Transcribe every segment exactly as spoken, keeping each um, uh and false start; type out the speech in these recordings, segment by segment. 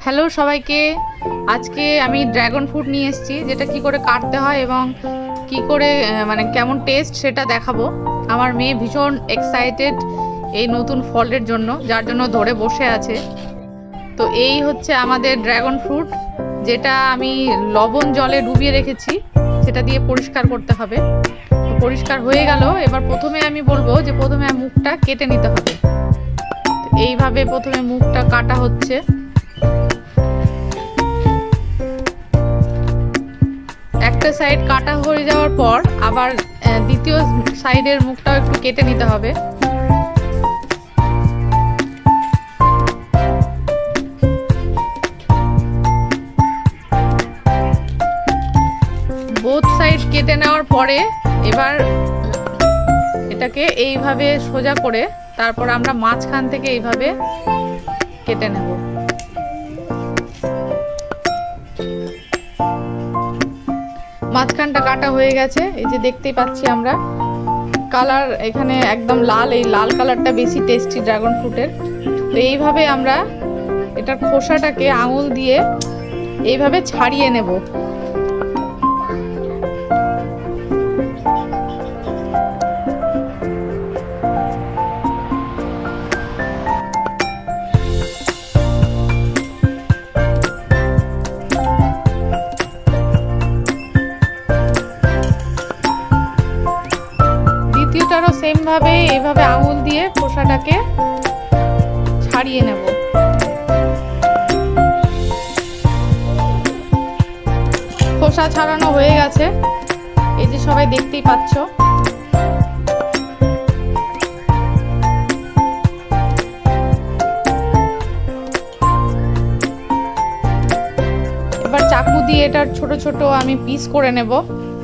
Hello সবাইকে, আজকে আমি ড্রাগন ফ্রুট নিয়ে এসেছি, যেটা কি করে কাটতে হয় এবং কি করে মানে কেমন টেস্ট সেটা দেখাবো। আমার মেয়ে ভীষণ এক্সাইটেড এই নতুন ফলের জন্য, যার জন্য ধরে বসে আছে। তো এই হচ্ছে আমাদের ড্রাগন ফ্রুট, যেটা আমি লবণ জলে ডুবিয়ে রেখেছি, সেটা দিয়ে পরিষ্কার করতে হবে। তো পরিষ্কার হয়ে গেল। এবার প্রথমে আমি বলবো যে প্রথমে মুখটা কেটে নিতে হবে। এইভাবে প্রথমে মুখটা কাটা হচ্ছে। একটা সাইড কাটা হয়ে যাওয়ার পর আবার দ্বিতীয় সাইডের মুখটাও একটু কেটে নিতে হবে। বোথ সাইড কেটে নেওয়ার পরে এবার এটাকে এইভাবে সোজা করে তারপর আমরা মাঝখান থেকে এইভাবে কেটে নেব। মাঝখানটা কাটা হয়ে গেছে, এই যে দেখতেই পাচ্ছি আমরা। কালার এখানে একদম লাল, এই লাল কালারটা বেশি টেস্টি ড্রাগন ফ্রুটের। তো এইভাবে আমরা এটার খোসাটাকে আঙুল দিয়ে এইভাবে ছাড়িয়ে নেব। দ্বিতীয়টারও সেম ভাবে এইভাবে আঙুল দিয়ে খোসাটাকে ছাড়িয়ে নেব। খোসা ছাড়ানো হয়ে গেছে, এই যে সবাই দেখতেই পাচ্ছ। এবার চাকু দিয়ে এটার ছোট ছোট আমি পিস করে নেব।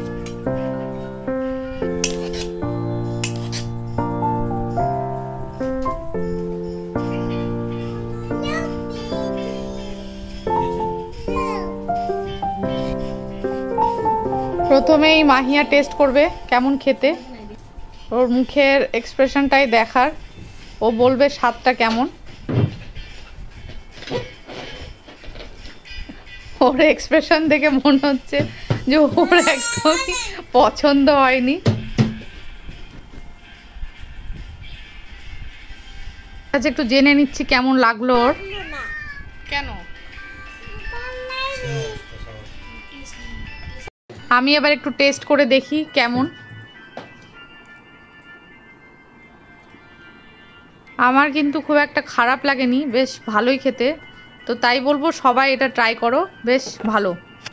প্রথমেই মাহিয়া টেস্ট করবে কেমন খেতে। ওর মুখের এক্সপ্রেশনটাই দেখার, ও বলবে স্বাদটা কেমন। ওর এক্সপ্রেশন দেখে মনে হচ্ছে যে ওর একদমই পছন্দ হয়নি। আচ্ছা, একটু জেনে নিচ্ছি কেমন লাগলো ওর। কেন? আমি এবার একটু টেস্ট করে দেখি কেমন। আমার কিন্তু খুব একটা খারাপ লাগেনি, বেশ ভালোই খেতে। তো তাই বলবো সবাই এটা ট্রাই করো, বেশ ভালো।